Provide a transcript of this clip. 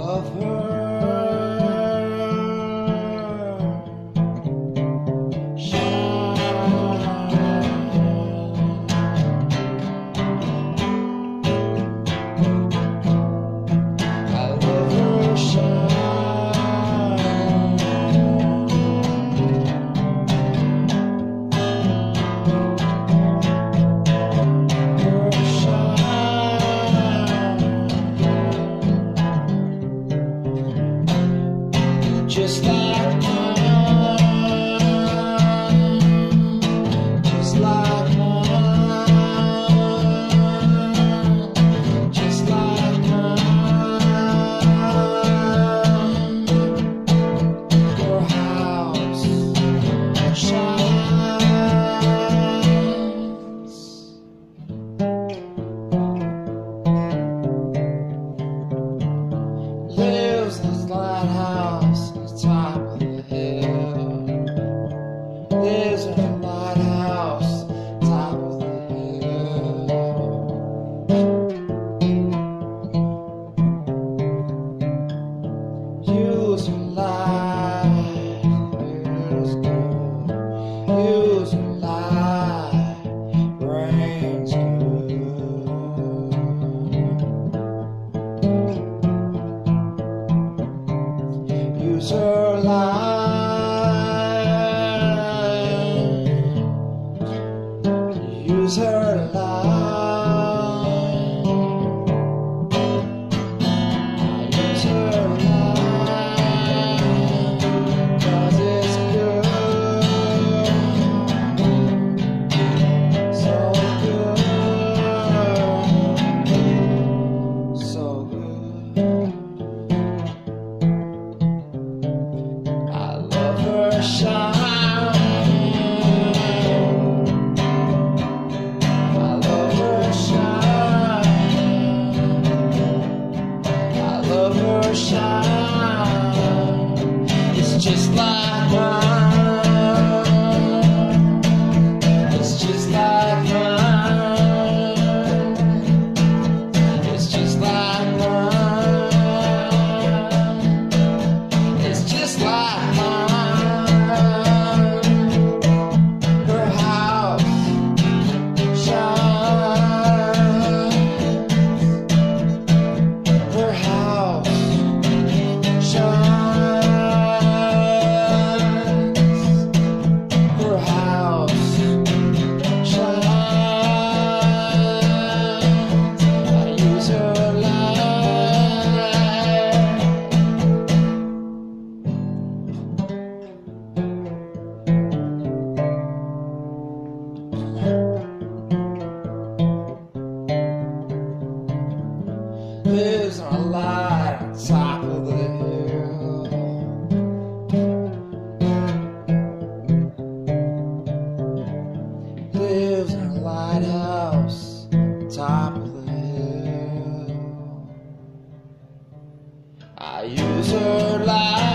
love her. Just like mine, just like mine, just like mine. Your house shines. Lives in this lighthouse top of the hill. Lives in a lighthouse, top of the hill. Use your life, feels good. Use your life, brains good. Use her life, use her life, use her life, 'cause it's good, so good, so good. I love her shine. I love her shine. I love her shine. It's just like mine. It's just like mine. It's just like mine. It's just like mine. Her house shines. Her house shines. Her house shines. I use her light. Lives on a light on top of the hill. Lives in a lighthouse, top of the hill. I use her light.